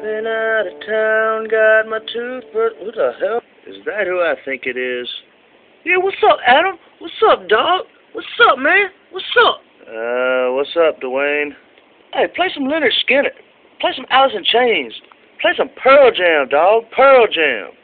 Been out of town, got my toothbrush. Who the hell? Is that who I think it is? Yeah, what's up, Adam? What's up, dog? What's up, man? What's up? What's up, Dwayne? Hey, play some Leonard Skinner. Play some Alice in Chains. Play some Pearl Jam, dog. Pearl Jam.